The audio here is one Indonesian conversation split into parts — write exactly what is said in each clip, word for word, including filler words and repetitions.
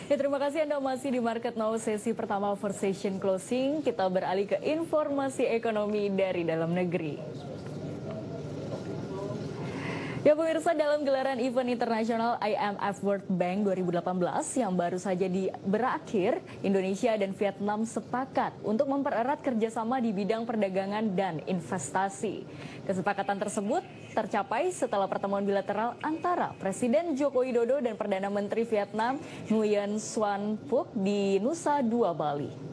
Ya, terima kasih Anda masih di Market Now sesi pertama for session closing. Kita beralih ke informasi ekonomi dari dalam negeri. Ya pemirsa, dalam gelaran event internasional I M F World Bank dua ribu delapan belas yang baru saja di berakhir, Indonesia dan Vietnam sepakat untuk mempererat kerjasama di bidang perdagangan dan investasi. Kesepakatan tersebut tercapai setelah pertemuan bilateral antara Presiden Joko Widodo dan Perdana Menteri Vietnam Nguyen Xuan Phuc di Nusa Dua, Bali.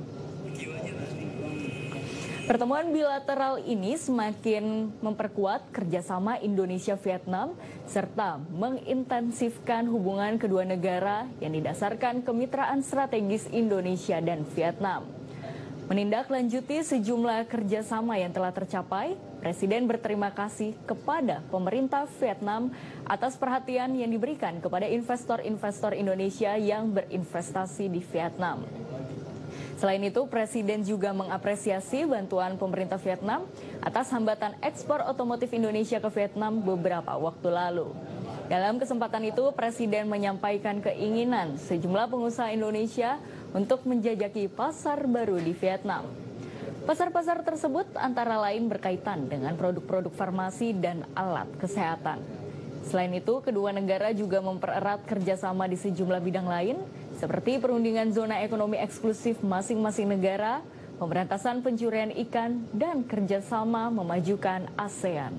Pertemuan bilateral ini semakin memperkuat kerjasama Indonesia-Vietnam serta mengintensifkan hubungan kedua negara yang didasarkan kemitraan strategis Indonesia dan Vietnam. Menindaklanjuti sejumlah kerjasama yang telah tercapai, Presiden berterima kasih kepada pemerintah Vietnam atas perhatian yang diberikan kepada investor-investor Indonesia yang berinvestasi di Vietnam. Selain itu, Presiden juga mengapresiasi bantuan pemerintah Vietnam atas hambatan ekspor otomotif Indonesia ke Vietnam beberapa waktu lalu. Dalam kesempatan itu, Presiden menyampaikan keinginan sejumlah pengusaha Indonesia untuk menjajaki pasar baru di Vietnam. Pasar-pasar tersebut antara lain berkaitan dengan produk-produk farmasi dan alat kesehatan. Selain itu, kedua negara juga mempererat kerjasama di sejumlah bidang lain, seperti perundingan zona ekonomi eksklusif masing-masing negara, pemberantasan pencurian ikan, dan kerjasama memajukan ASEAN.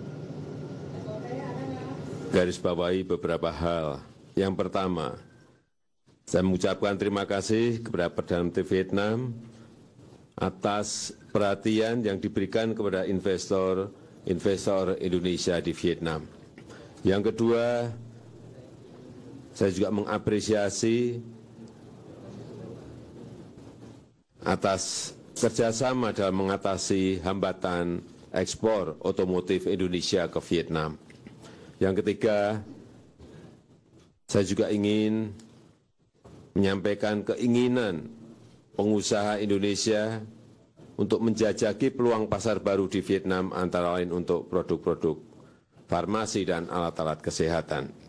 Garis bawahi beberapa hal. Yang pertama, saya mengucapkan terima kasih kepada Perdana Menteri Vietnam atas perhatian yang diberikan kepada investor-investor Indonesia di Vietnam. Yang kedua, saya juga mengapresiasi atas kerjasama dalam mengatasi hambatan ekspor otomotif Indonesia ke Vietnam. Yang ketiga, saya juga ingin menyampaikan keinginan pengusaha Indonesia untuk menjajaki peluang pasar baru di Vietnam, antara lain untuk produk-produk farmasi dan alat-alat kesehatan.